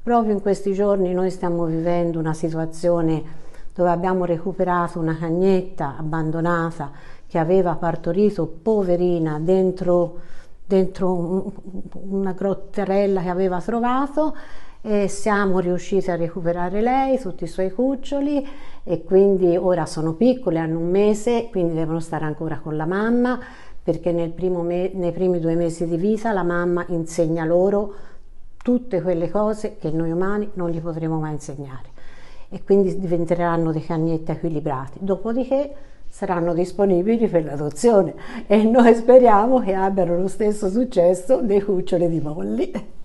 Proprio in questi giorni noi stiamo vivendo una situazione dove abbiamo recuperato una cagnetta abbandonata che aveva partorito, poverina, dentro una grotterella che aveva trovato, e siamo riusciti a recuperare lei, tutti i suoi cuccioli, e quindi ora sono piccoli, hanno 1 mese, quindi devono stare ancora con la mamma, perché nei primi 2 mesi di vita la mamma insegna loro tutte quelle cose che noi umani non gli potremo mai insegnare, e quindi diventeranno dei cagnetti equilibrati. Dopodiché saranno disponibili per l'adozione, e noi speriamo che abbiano lo stesso successo dei cuccioli di Molly.